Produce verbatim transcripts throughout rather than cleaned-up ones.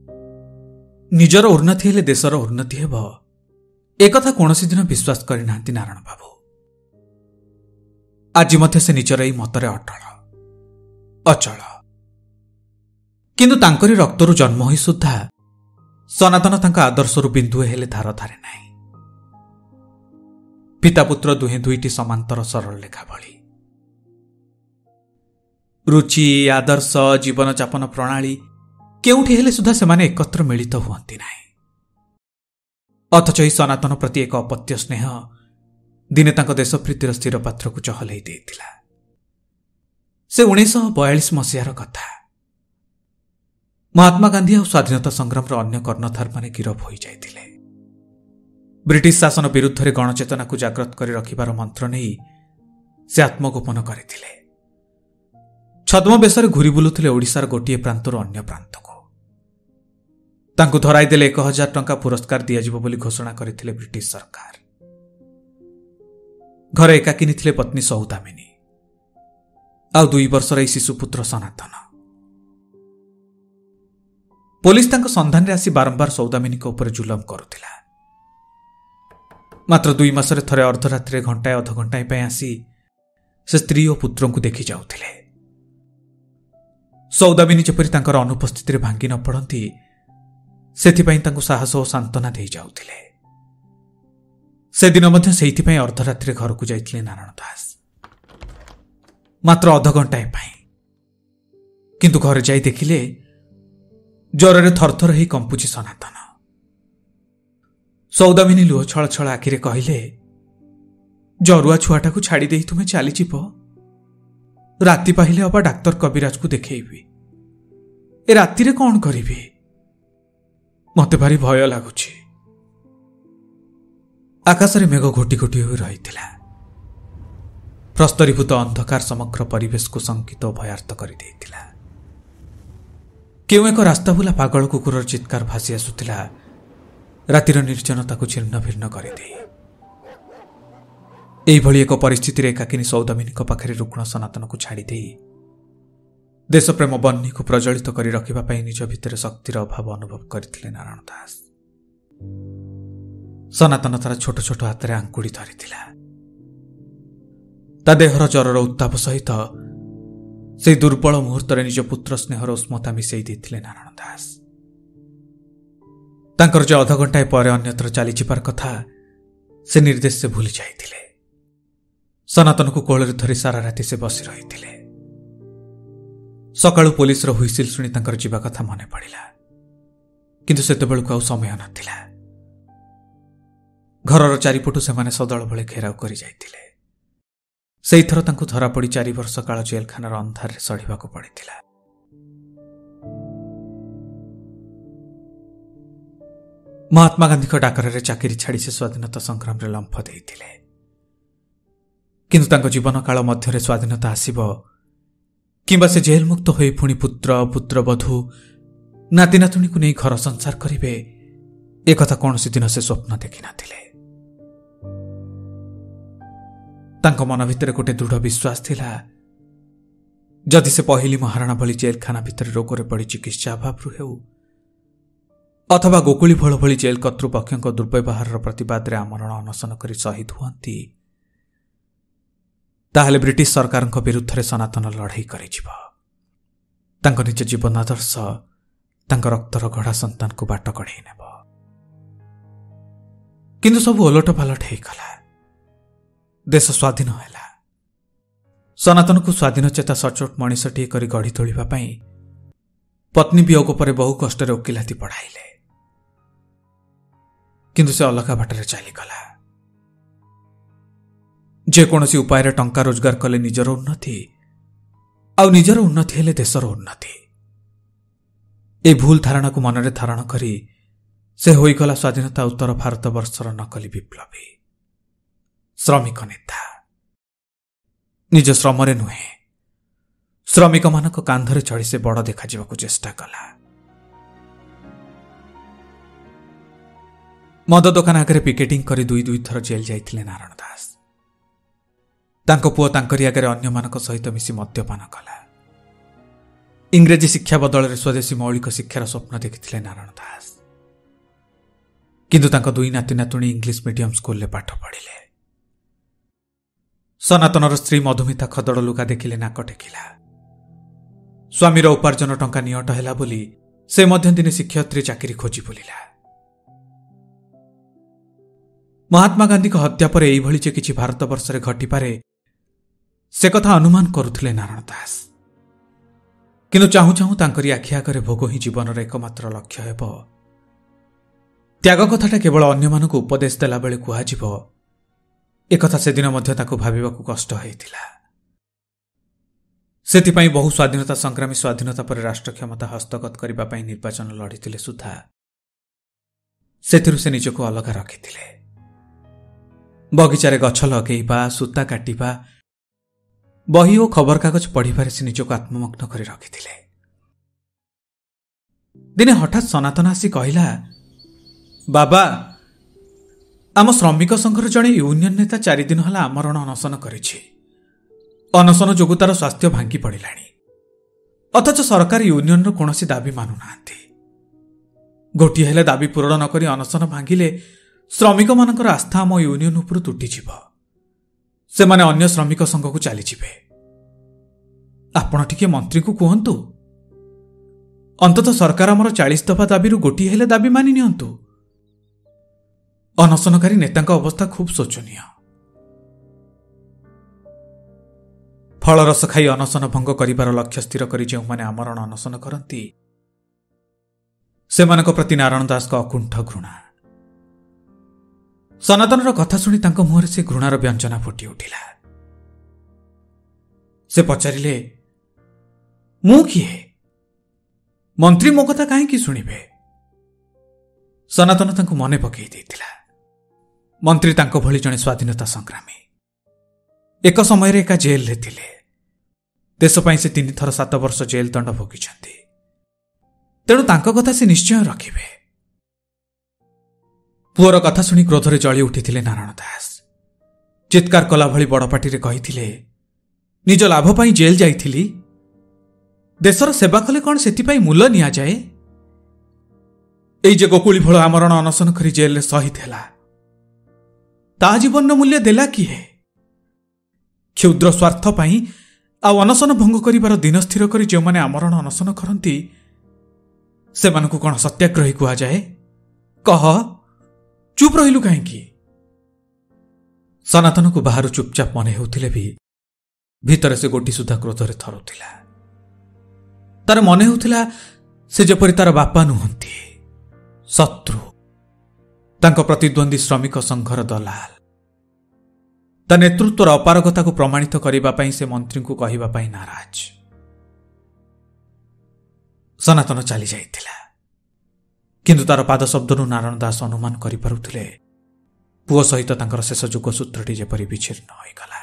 निजर उन्नति हेले देशर उन्नति हेब एकथा कौनसी दिन विश्वास करना नारायण बाबू। आज मध्य से निजर एई मतरे अटल अचल, किंतु तांकरी रक्तरु जन्म होई सुद्धा सनातन तांका आदर्शरु बिंदुए हेले धार धारे नाही। पिता पुत्र दुहे दुईटी समांतर सरल लेखा भली। रुचि आदर्श जीवन जापन प्रणाली केउठी हेले सुद्धा सेमाने एकत्र मिलित हुअंती नाही। अथच एही सनातन प्रति एक अपत्य स्नेह दिने तांको देशप्रीतिर स्थिर पात्र को चहलई देइथिला। से उन्नीस सौ बयालीस मसीहार कथा। महात्मा गांधी और स्वाधीनता संग्राम अन्य कर्णधार माने गिरफ हो जाइथिले। ब्रिटिश शासन विरुद्ध रे गणचेतना को जागृत करी रखिबार मंत्र नहीं से आत्मगोपन करथिले। छद्म बेसरे घुरी बुलुथिले ओडिशार गोटिए प्रांतर अन्य प्रांत को। तांकु धराई देले एक हजार टंका पुरस्कार दियाजिबो बोली घोषणा करथिले ब्रिटिश सरकार। घरे एकाकिनी थिले पत्नी सौदामिनी आउ दुई वर्षर शिशुपुत्र सनातन। पुलिस तांको संधान रे आसी बारंबार सौदामिनी को ऊपर जुलम करुथिला। मात्र दुई मासरे थरे अर्धरात्रि घंटाए अध घंटाए पे आसी से स्त्री और पुत्रों को देखि जाउथिले। सौदामिनी जेपरि तांकर अनुपस्थिति रे भांगी न पड़ंती सेथिपई तांको साहस और सांत्वना देई जाउथिले। से दिन मध्य सेइथिपई अर्धरात्रि घर को जाइथिले नारायण दास, मात्र अध घंटाए पाई। किंतु घर जाई देखिले ज्वरे थरथर ही कंपुची सनातन। सौदामिनी लुह छल छल आखिरे कहले, जरुआ छुआटा को छाड़ी दे तुमे चली जीव। राति पाहिले अबा डाक्तर कविराज को देखेबी। ए राति रे कौन करिबी? मते भारी भय लागुछि। आकाशरे मेघ घोटी घोटी होई रहिथिला। प्रस्तरीभूत अंधकार समग्र परिवेश को शंकित और भयार्थ करि देइथिला। केउ एक रास्ता बुला पागल कुकुर चित्कार भासी आसुथिला रातिर निर्जनता को छिन्न भिन्न करदे। एही भली एक परिस्थिति रे एकाकिनी सौदामिनी पाखरे रुग्ण सनातन को छाड़ी दे देशप्रेम बन्नी को प्रज्वलित करी रखिबा पई निज भितर शक्तिर अभाव अनुभव करथिले नारायण दास। सनातन तार छोट छोट हाथ रे आंकुड़ी धरिथिला। ता देहर जरर उत्ताप सहित से दुर्बल मुहूर्त निज पुत्र स्नेहर उष्मता मिसई देथिले नारायण दास। तांकर जो अध घंटाए पर अन्यत्र चली जिबार कथा से निर्देश से भूली जाइथिले। सनातन को कोଳରେ धरी सारा राति से बसी रहिथिले। सकाळु पुलिस रो हुइसिल सुनी तांकर जीवा कथा मने पड़िला, किंतु सेतेबेळକୁ आउ समय नथिला। घरर चारिपटु सेमाने सदळ भळे घेराव करि जाइथिले। सेई थर तांको धरा पड़ी चारि वर्ष काल जेलखानार अंधार रे सढ़िबाको पड़िथिला। महात्मा गांधी को डाकर रे चाकरी छाड़ी से स्वाधीनता संग्राम रे लंफ देइथिले। किंतु तांको जीवन काल मध्य रे स्वाधीनता आसीबो किंबा से जेल मुक्त होई पुणी पुत्र पुत्रवधू नाती नातुणी को नहीं घर संसार करिवे एक कथा कौनसी दिन से स्वप्न देखि नाथिले। तांको मन भितर गोटे दृढ़ विश्वास थिला, जदि से पहली महाराणा भली जेलखाना भितर रोगरे पड़ी चिकित्सा अभाव हेउ अथवा गोकुली फल भली जेल कर्तृपक्ष दुर्व्यवहार प्रतिवाद रे आमरण अनशन करी शहीद हुअंती ताहले ब्रिटिश सरकार विरुद्ध रे सनातन लड़ाई करि जिवो। तांको निज जीवन आदर्श तांको रक्तर गढ़ा संतान को बाट कढ़ाई नेब। किंतु सब ओलट पालट हेई गला। देश स्वाधीन हैला। सनातन को स्वाधीन चेता सचोट मनीषटी करी गढ़ी तोलिबा पई पत्नी वियोग पर बहु कष्ट वकिलाती पढ़ाइले। किंतु से अलगा बाटर चलीगला। जेकोसी उपाय टंका रोजगार कले निजर उन्नति आउ निजर उन्नति हेले देशर उन्नति ए भूल धारणा को मनरे धारण करी से होईगला स्वाधीनता उत्तर भारत वर्षर नकली विप्लवी श्रमिक नेता। निज श्रमरे नुहे श्रमिक मानक कांधरे चढ़ी से बड़ देखा जावाकू चेष्टा कला। मद दुकान आगे पिकेटिंग करी दुई दुई थर जेल जाइथिले नारायण दास। तांको पुओ तांकरी आगे अन्य मानक सहित मिसी मद्यपान कला। इंग्रेजी शिक्षा बदल स्वदेशी मौलिक शिक्षार स्वप्न देखिथिले नारायण दास। किंतु तांको दुई नाती नातुणी इंग्लिश मीडियम स्कूल रे पाठ पढ़िले। सनातनर स्त्री मधुमिता खदड़ लुगा देखिले नाक टेकिला। स्वामीर उपार्जन टंका नियट हैला बोली से मध्य दिने शिक्षयित्री चाकरी खोजी बुलिला। महात्मा गांधी को हत्या पर एइभଳି जे किछि भारतवर्ष रे घटी पारे से कथा अनुमान करुथिले नारायण दास। किंतु चाहू चाहू तांकरी आखि आगरे भोग ही जीवनर एकमात्र लक्ष्य हेब। त्याग कथाटा केवल अन्य मानकु उपदेश देला बेले कुहाजिब एकथा से दिन मध्य ताकु भाबिबाकु कष्ट होइतिला। सेतिपई बहु स्वाधीनता संग्रामी स्वाधीनता पर राष्ट्र क्षमता हस्तगत करिबा पई निर्वाचन लड़ितिले सुधा सेथिरु से निजको अलगा रखितिले। बगीचारे गछ लगेइबा, सूता काटिबा, बही और खबर कागज पढ़िबारे से निजको आत्ममग्न करि रखितिले। दिने हठात सनातन आसी कहिला, बाबा आम श्रमिक संघर जड़े यूनियन नेता चारि दिन हला आमरण अनशन करिछि। अनशन जोगु तार स्वास्थ्य भांगी पड़िलाणी, अथच सरकार यूनियन रो कोनोसी दाबी मानु नांती। गोटिए हेले दाबी पूरण न करी अनशन भांगिले श्रमिक मानकर आस्था आम यूनियन उपरु तुटी जिवो। से माने अन्य श्रमिक संघ को चली जिवे। आपण टिके मंत्री को कहंतु, अंततः सरकार आमर चालीस दफा दाबी गोटिए हेले दाबी मानि नियंतु। अनशनकारी नेतांक अवस्था खूब शोचनीय। फलरस खाई अनशन भंग करिबार लक्ष्य स्थिर करी जो माने आमरण अनशन करती सेमानक प्रति नारायण दास का अकुंठ घृणा। सनातनर कथा शुणी तांको मुहरे से घृणार व्यंजना फुटी उठिला। से पचारिले, मु किए? मंत्री मो कथा काहेकि शुणिबे? सनातन तांको मने पकई देइतिला। मंत्री तांको भली जणे स्वाधीनता संग्रामी, एक समय रे एका जेल रे थिले। देश पई से तीन थर सात वर्ष जेल दंड भोगिछंती। तेणु तांको कथा से निश्चय रखिबे। पुअर कथा शुणी क्रोधरे जली उठिथिले नारायण दास। चित्कार कला भली बड़ पार्टी कहिथिले, निज लाभ पई जेल जाइथिली, देशर सेवा कले कौन सेतिपई मूल्य निया जाए? एई जे गोकुली भळ आमरण अनशन करी जेल रे शहीद हैला, ता जीवन मूल्य देला किए? क्षुद्र स्वार्थ पई आ अनशन भंग करिबार दिन स्थिर करी जो माने आमरण अनशन करंती सेमानकु कौन सत्याग्रही कुहा जाए? कह, चुप रहिलु काहेकि? सनातन को बाहर चुपचाप मने हेउथिले भी भीतर से गोटी सुधा क्रोधरे थरुथिला। तार मने हेउथिला से जेपरि तार बापा नुहंती, शत्रु, तांको प्रतिद्वंदी श्रमिक संघर दलाल। ता नेतृत्वर अपारगता को प्रमाणित करिबा पई से मंत्री को कहिबा पई नाराज। सनातन चली जाइथिला, किंतु तार पाद शब्दनु नारायण दास अनुमान करि पारुथिले पुओ सहित तांकर शेष जुग सूत्रटी जेपरि विच्छिन्न होइगला।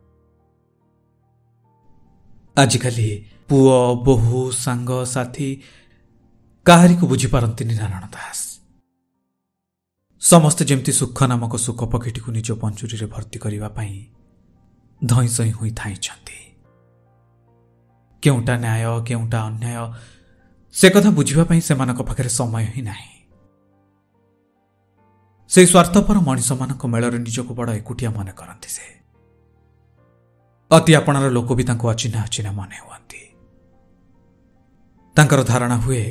आजिकाली पुओ, बहु, सांग, साथी काहारी को बुझी पारंतिनी नारायण दास। समस्ते जेमती सुख नामक सुख पक्षीटी को निज पंजुरी रे भर्ती करिबा पई धई सई होई थाइछंती। केउटा न्याय केउटा अन्याय से कथा बुझिबा पई सेमानक पाखरे समय ही नाही। से स्वार्थपर मनिष मानक मेଳରେ निजको बड़ एकुटिया मने करंती। से अति आपणार लोक भी तांको अचिन्हा अचिन्हा मने हुअंती। तांकर धारणा हुए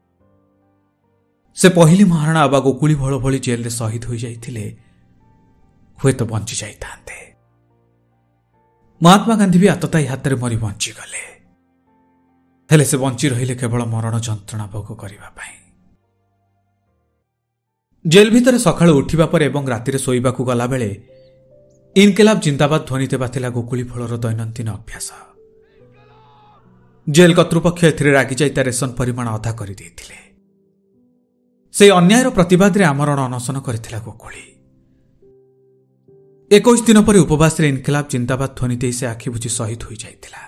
से पहली महाराणा आबा गोकुली भळ भଳି जेल रे शहीद होई जाइथिले हुए तो बंची जाइतांते। महात्मा गांधी भी आतताई हाथ रे मरी बंची गले, हेले से बंची रहिले केवल मरण जंत्रणा भोग करिबा पई। जेल भितर सकाळ उठिबा पर एवं राति शोइबा को गला बेले इनकलाब जिंदाबाद ध्वनि देबा थिला गोकुली फळर दैनंदिन अभ्यास। जेल कर्तृपक्ष एथिरे रागी जाई ता रेशन परिमाण अधा करि देथिले। से अन्यायर प्रतिवाद रे आमरण अनशन करथिला गोकुली। इक्कीस दिन पर उपवास रे इनकलाब जिंदाबाद ध्वनि दे से आखि बुझी शहीद होई जाइथिला।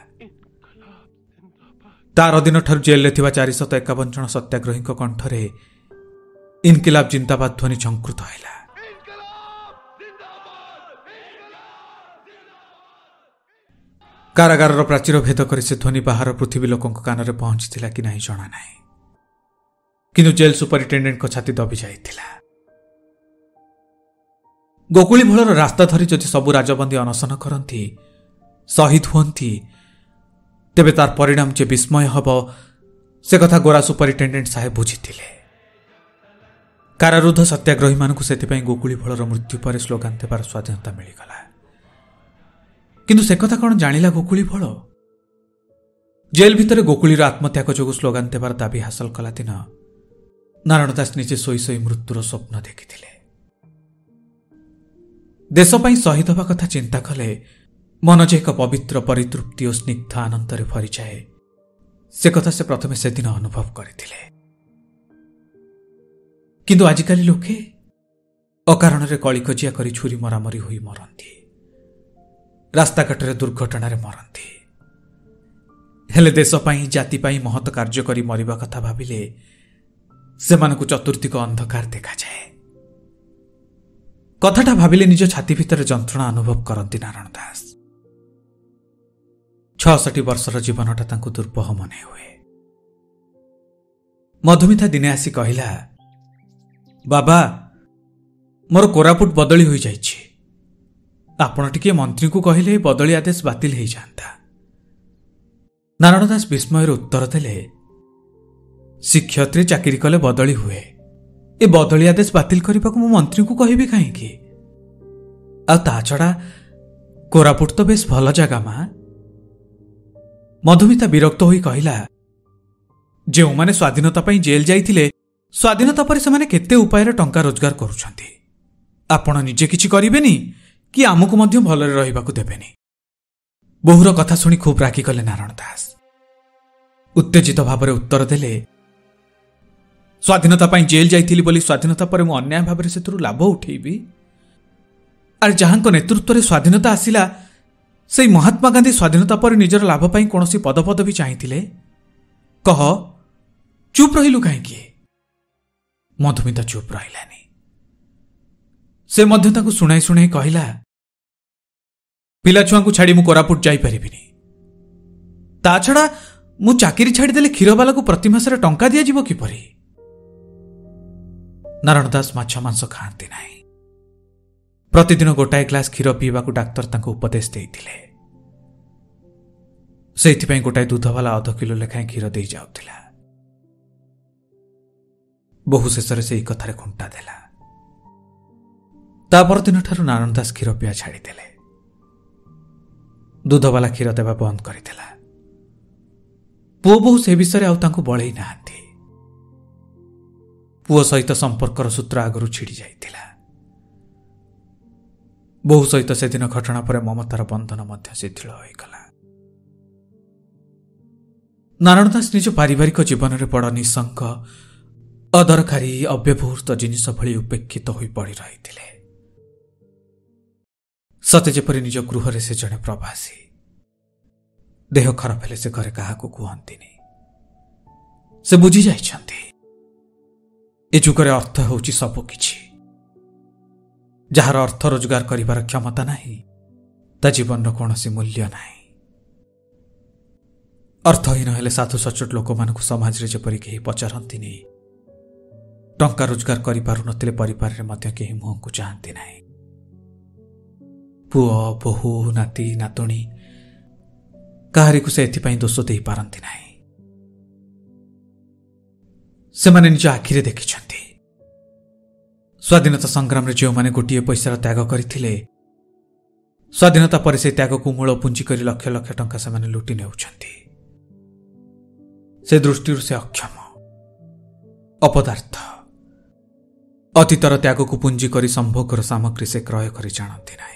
तार दिन ठर जेल रे थिबा चार सौ इक्यावन जन सत्याग्रही कंठरे इनकलाब जिंदाबाद ध्वनि झंकृत हैला। कारागार प्राचीर भेद कर से ध्वनि बाहर पृथ्वी लोकों कान में पहुंची कि नहीं जना ना किंतु जेल सुपरिटेडेंट छाती दबी जाइथिला। गोकुली भोलर रास्ता धरी जदि सबु राजबंदी अनशन करती शहीद हुंती तेबे तार परिणाम जे विस्मय हब से कथा गोरा सुपरिटेडेंट साहेब बुझीथिले। कारारुद्ध सत्याग्रही मानकु सेतिपई गोकुली भोलर मृत्यु पर स्लोगान देवार स्वाधीनता मिलगला। किंतु से कथा कौन जानिला गोकुली भोल? जेल भितर गोकुलीर आत्मत्याग जोगु स्लोगान देवार दाबी हासिल कला दिन नारायण दास निजे सोई सोई मृत्युर स्वप्न देखिथिले। देश पई शहीद होबा कथा चिंता कले मन जे एक पवित्र परितृप्ति और स्निग्ध आनंदरे भरी जाए से कथा से प्रथमे से दिन अनुभव करथिले। किंतु आजिकाली लोके अकारण कलिकजिया करी छुरी मरामरी होई मरंती, रास्ताघाटे दुर्घटना मरंती। हेले देश पाई जाति पाई महत कार्य करी मरिबा कथा भाविले सेमानकु चतुर्दिक अंधकार देखा जाए। कथाटा भाविले निज छाती भितर जंत्रणा अनुभव करती नारायण दास। छठी वर्षर जीवनटा तांकु दुर्बह मने हुए। मधुमिता दिने आसी कहिला, बाबा मोर कोरापुट बदली होई जाइछि, आपण टिके मंत्री को कहिले बदली आदेश बातिल हो जाता। नारायण दास विस्मयर उत्तर देले, शिक्षयत्री चाकरी कले बदली हुए, ए बदली आदेश बातिल करने को मु मंत्री को कहबी कहीं? आ ता छड़ा कोरापुट तो बेस भल जगह मां। मधुमिता विरक्त होई कहिला, जो माने स्वाधीनता पई जेल जाइथिले स्वाधीनता पर से माने केते उपाय टंका रोजगार करूछंती, आपण निजे किछि करिबेनी कि आमको मध्य भलरे रहिबाकू देबेनी। बहुर कथा सुनी खूब रागी कले नारायण दास। उत्तेजित भावरे उत्तर देले, स्वाधीनता पाई जेल जाइथिली बोली स्वाधीनता पर मु अन्याय भावरे सेतरु लाभ उठेबी? आर जहांको नेतृत्व रे स्वाधीनता आसिला से महात्मा गांधी स्वाधीनता पर निजर लाभ पाई कोनोसी पदपद भी चाहिथिले? कह, चुप रहिलु काहेकि? मधुमिता चुप रहिलानी। से मध्य ताकु सुनाई सुनाई कहिला, पिला छुआंकु छाड़ी मु कोरापुट जाई परिबिनी। ता छड़ा मु चाकरी छाड़ी देले क्षीरवाला को प्रति मासरे टंका दिया जिवो किपरि? नारायण दास माछ मांस खाती नाही। प्रतिदिन गोटाए ग्लास क्षीर पीवा को डाक्तर तांको उपदेश देइथिले। सेइथिपई गोटाए दूधवाला अध किलो लेखाएं क्षीर देई जाउथिला। बहु शेषरे से कथारे खुंटा देला। ता परदिन ठारू नारायण दास क्षीर पिया छाड़ी देले। दूधवाला क्षीर देवा बंद करथिला। पुओ बहु से विषय आउ तांको बळेई नाहांती। पुओ सहित संपर्कर सूत्र आगरू छिड़ी जाइथिला। बहु सहित से दिन घटना पर ममतार बंधन मध्य शिथिल होइगला। नारायण दास निज पारिवारिक जीवन में बड़ निसंग अदरकारी अव्यवहृत जिनिस भली उपेक्षित होई पड़ी रही। सते जेपरि निज गृह से जड़े प्रवासी। देह खराब हेले से घरे क्या कहती से बुझी जाइछंती। ए जुगरे अर्थ होउची सब किछि। जार अर्थ रोजगार करिवार क्षमता नाही ता जीवन कौन सी मूल्य नाही। अर्थहीन हेले साधु सचोट लोक मानकु समाज रे जेपरि केही पचारंतिनी। टंका रोजगार करि पारु नथिले परिवार रे मध्य केही मुह को चाहंती नाही। पुओ बहु नाती नातुणी काहारी को से एथिपई दोष देई पारंती नाही। से माने निज आखिरे देखिछंती स्वाधीनता संग्राम रे जो माने गोटिए पैसार त्याग करथिले स्वाधीनता पर से त्याग को मूल पुंजी करी लक्ष लक्ष टंका से माने लुटी नेउछंती। से दृष्टि से अक्षम अपदार्थ अतीतर त्याग को पुंजी करी संभोगर सामग्री से क्रय करी जानती नाही।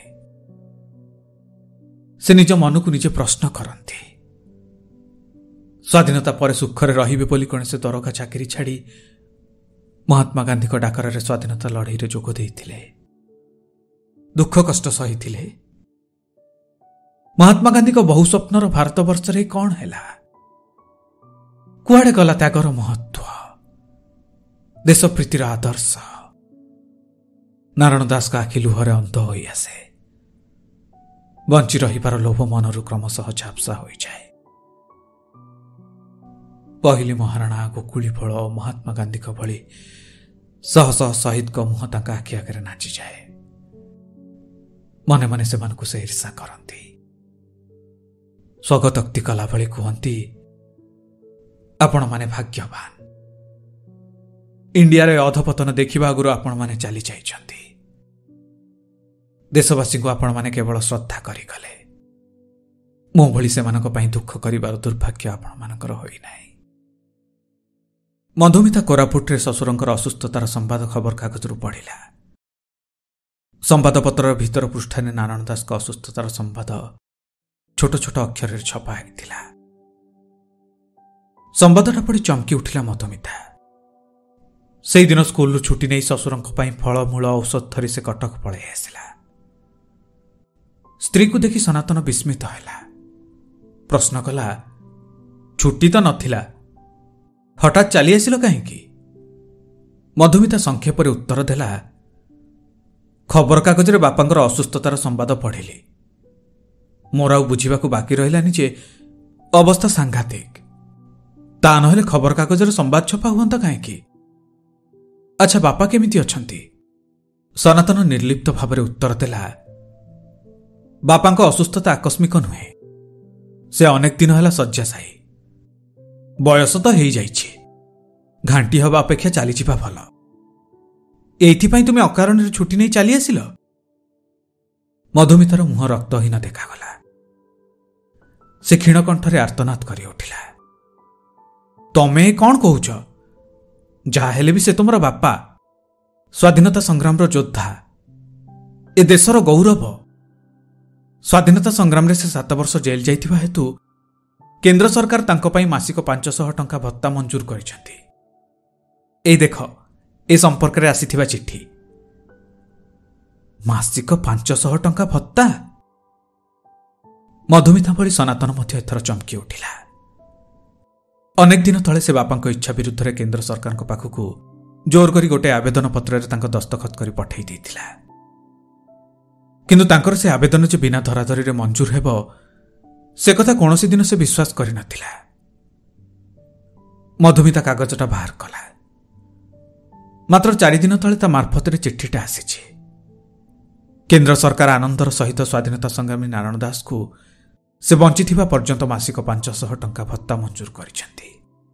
से निज मन को निजे प्रश्न करती स्वाधीनता पर सुखरे रहिबे बोली कौन से दरगा चाकरी छाड़ी महात्मा गांधी को डाकर स्वाधीनता लड़ई रे जोग देइथिले। दुख कष्ट सहिथिले। महात्मा गांधी को बहु स्वप्नर भारत वर्ष रे कौन हैला? कुआडे गला त्यागर महत्व देश प्रीतिर आदर्श? नारायण दास का आखि लुहरे अंध होई आसे। बंची रहिबार लोभ मनरू क्रमशः झाप्सा हो जाए। पहिले महाराणा गोकुली फल महात्मा गांधी भली शह शह शहीद को मुह तांका आखि आगे नाची जाए। मने मने से मानकु से ईर्षा करती, स्वगतोक्ति कला भली कहती, आपण माने भाग्यवान, इंडिया रे अधपतन देखिबा आगुरु आपण माने चली जाइछंती। देशवासी को आपण माने केवल श्रद्धा करी गले। मो भली से मानक पई दुख करिबार दुर्भाग्य आपण मानकर होई नाही। मधुमिता कोरापुट रे ससुरंकर असुस्थतार संवाद खबर कागजरू पढ़िला। संवादपत्र भीतर पृष्ठाने नारायण दास का असुस्थतार संवाद छोट छोट अक्षर छपा होता। संवादटा पढ़ी चमकी उठिला मधुमिता। से दिन स्कूल छुट्टी नहीं ससुरंक पई फलमूल औषध धरी से कटक पलि आसिला। स्त्री को देखि सनातन विस्मित हैला। प्रश्न कला, छुट्टी तो नथिला, हठात चली आसिल कहीं? मधुमिता संक्षेप उत्तर देला, खबर कागज रे बापांकर असुस्थतार संवाद पढ़िली। मोर आउ बुझिबाकू बाकी रहिलानि जे अवस्था सांघातिक। ता नहेले खबर कागज रे संवाद छपा हुअंता कहीं? अच्छा, बापा केमिति अछंती? सनातन निर्लिप्त भाव उत्तर देला, बापांको असुस्थता आकस्मिक नुहे। से अनेक दिन है शଯ୍ୟାଶାୟୀ। बयस तो हो जाइछि, घांटी हवा अपेक्षा चली जावा भल। एइथिपाई तुमे अकारण छुट्टी नहीं चली आसिल? मधुमितार मुह रक्तहीन देखागला। से क्षीणकंठरे आर्तनाद करि उठिला। तमे कौन कहूछ? जाहेले भी से तुमर बापा, स्वाधीनता संग्राम योद्धा, ए देशर गौरव। स्वाधीनता संग्राम रे से सात वर्ष जेल जाइथिबा हेतु केंद्र सरकार तांको पई मासिक पांच सौ टंका भत्ता मंजूर करिसेंती। ए देख, ए संपर्क रे आसीथिबा चिट्ठी। मासिक पांच सौ टंका भत्ता? मधुमिता भली सनातन मध्य एथर चमकी उठिला। अनेक दिन तले से बापांको इच्छा विरुद्ध रे केंद्र सरकार को पाखकू जोर करी गोटे आवेदन पत्र रे तांको दस्तखत करी पठाई देथिला। किंतु तांकर से आवेदन जे बिना धराधरी रे मंजूर हेबो से कथा कौनसी दिन से विश्वास करि नथिला। मधुमिता कागजटा बाहर कला। मात्र चारि दिन तले ता मार्फत रे चिट्ठीटा आसीछि। केंद्र सरकार आनंदर सहित स्वाधीनता संग्रामी नारायण दास को से बंचिथिबा पर्यंत मासिक पांच सौ टंका भत्ता मंजूर करिसेंती।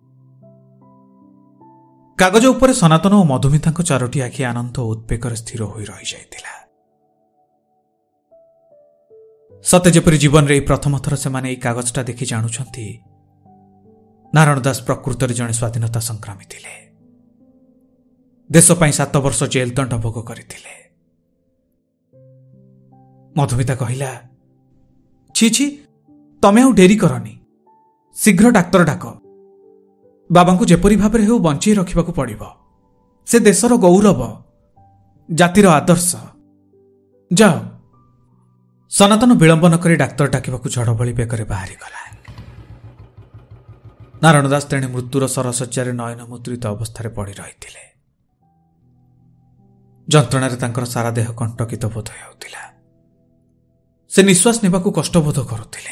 कागज उपरे सनातन और मधुमितांको चारोटी आखि आनंद और उद्वेगर स्थिर होई रहि जाइतिला। सते जेपरि जीवन रे प्रथम थर से माने कागजटा देखि जानुछंती नारायण दास प्रकृत रे जणे स्वाधीनता संग्रामी थिले। देश पई सात वर्ष जेल दंड भोग करिथिले। मधुमिता कहिला, छी छी, तमे आउ डेरी करनी, शीघ्र डाक्तर डाक। बाबांको जेपरि भाबरे हेउ बंची रखिबाकू पड़िबो। से देशर गौरव, जातिर आदर्श। जाओ। सनातन विलंब न करी डाक्तर डाकिबाकू झड़ भली बेकरे बाहरी गला। नारायण दास तेणे मृत्युर सरसज्जार नयन मुद्रित अवस्था पड़ी रही। जंत्रणार तांकर सारा देह कंटकित बोध होउतिला। से निश्वास नेबाकू कष्टबोध करुथिले।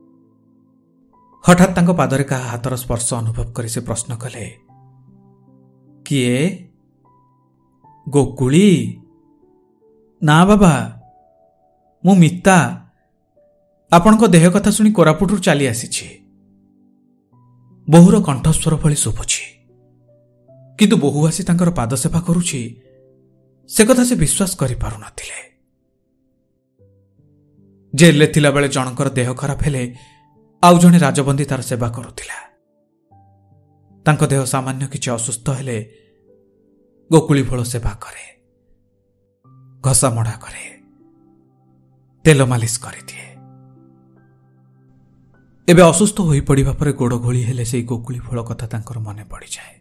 हठात तांको पादरे का हाथर स्पर्श अनुभव करी से प्रश्न कले, किए? गोकुली? ना बाबा, मु मिता। आपणको देह कथा सुनी कोरापुटरू चली आसीछि। बहुर कंठस्वर भली शुभुछि, किंतु बहु आसी तांकर पाद सेवा करुछि से कथा से विश्वास करि पारु नथिले। जेल थिला बेले जनकर देह खराब हेले आउ जणे राजबंदी तार सेवा करुथिला। तांको देह सामान्य किछि असुस्थ हेले गोकुली फल सेवा करे, घसा मड़ा करे, तेल मालिश करिदिए। एबे असुस्थ होई पड़िबा परे गोड़ घोली हेले से गोकुली फल कथा तांकर मने पड़ी जाए।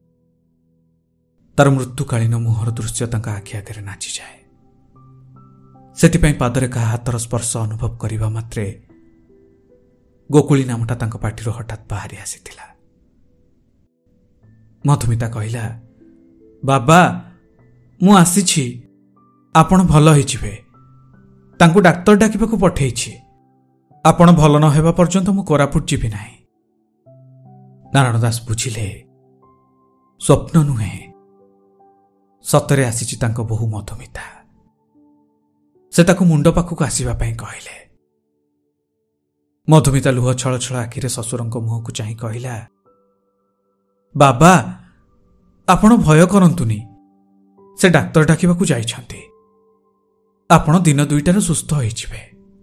तार मृत्युकालीन मुहर दृश्य तांका आखि आगे नाची जाए। सेतिपई पादरे का हाथर स्पर्श अनुभव करिबा मात्रे गोकुली नामटा तांका पाटिरो हठात बाहरी आसीथिला। मधुमिता कहिला, बाबा मु आसीछि, आपण भल होइजिबे। ତାଙ୍କୁ ଡାକ୍ତର ଡାକିବାକୁ ପଠେଇଛି। ଆପଣ ଭଲ ନ ହେବା ପର୍ଯ୍ୟନ୍ତ ମୁଁ କୋରାପୁଟ ଯିବି ନାହିଁ। ନାରାୟଣ ଦାସ ବୁଝିଲେ ସ୍ୱପ୍ନ ନୁହେଁ, ସତରେ ଆସିଛି ତାଙ୍କ ବୋହୂ ମଧୁମିତା। ସେ ତାକୁ ମୁଣ୍ଡ ପାଖକୁ ଆସିବା ପାଇଁ କହିଲେ। ମଧୁମିତା ଲୁହ ଛଳ ଛଳ ଆଖିରେ ଶ୍ୱଶୁରଙ୍କ ମୁହଁକୁ ଚାହିଁ କହିଲା, ବାବା, ଆପଣ ଭୟ କରନ୍ତୁନି, ସେ ଡାକ୍ତର ଡାକିବାକୁ ଯାଇଛନ୍ତି। ଆପଣ ଦିନ ଦୁଇଟାରେ ସୁସ୍ଥ ହୋଇଯିବେ।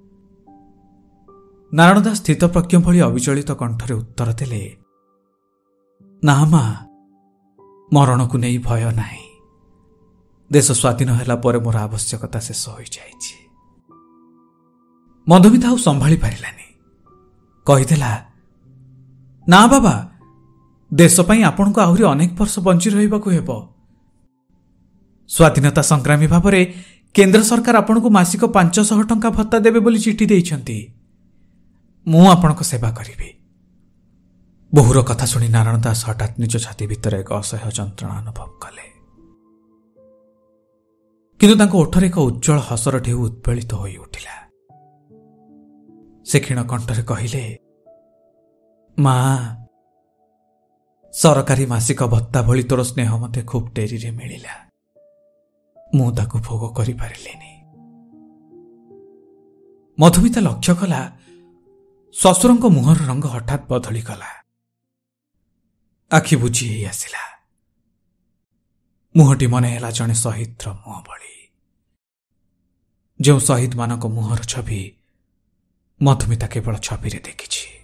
ନାରାୟଣ ଦାସ ସ୍ଥିତପ୍ରଜ୍ଞ ଭଳି ଅବିଚଳିତ କଣ୍ଠରେ ଉତ୍ତର ଦେଲେ, ନା ମା, ମରଣକୁ ନେଇ ଭୟ ନାହିଁ। ଦେଶ ସ୍ୱାଧୀନ ହେଲା ପରେ ମୋର ଆବଶ୍ୟକତା ଶେଷ ହୋଇଯାଇଛି। ମଧୁମିତା ଆଉ ସମ୍ଭାଳି ପାରିଲାନି, କହିଦେଲା, ନା ବାବା, ଦେଶ ପାଇଁ ଆପଣଙ୍କୁ ଆହୁରି ଅନେକ ବର୍ଷ ବଞ୍ଚି ରହିବାକୁ ହେବ। ସ୍ୱାଧୀନତା ସଂଗ୍ରାମୀ ଭାବରେ କେନ୍ଦ୍ର ସରକାର ଆପଣଙ୍କୁ ମାସିକ ପାଞ୍ଚଶହ ଟଙ୍କା ଭତ୍ତା ଦେବେ ବୋଲି ଚିଠି ଦେଇଛନ୍ତି। ମୁଁ ଆପଣଙ୍କ ସେବା କରିବି। ବୋହୂର କଥା ଶୁଣି ନାରାୟଣ ଦାସ ହଠାତ୍ ନିଜ ଛାତି ଭିତରେ ଏକ ଅସହ୍ୟ ଯନ୍ତ୍ରଣା ଅନୁଭବ କଲେ। କିନ୍ତୁ ତାଙ୍କ ଓଠରେ ଏକ ଉଜ୍ଜଳ ହସର ଢେଉ ଉଦ୍ବେଳିତ ହୋଇ ଉଠିଲା। ସେ କ୍ଷୀଣ କଣ୍ଠରେ କହିଲେ, ମା, ସରକାରୀ ମାସିକ ଭତ୍ତା ଭଳି ତୋର ସ୍ନେହ ମୋତେ ଖୁବ୍ ଡେରିରେ ମିଳିଲା। ମୁଁ ତାକୁ ଭୋଗ କରିପାରିଲିନି। ମଧୁମିତା ଲକ୍ଷ୍ୟ କଲା ଶ୍ୱଶୁରଙ୍କ ମୁହଁର ରଙ୍ଗ ହଠାତ୍ ବଦଳିଗଲା। ଆଖି ବୁଜି ହେଇ ଆସିଲା। ମୁହଁଟି ମନେ ହେଲା ଜଣେ ଶହୀଦର ମୁହଁ ଭଳି, ଯେଉଁ ଶହୀଦମାନଙ୍କ ମୁହଁର ଛବି ମଧୁମିତା କେବଳ ଛବିରେ ଦେଖିଛି।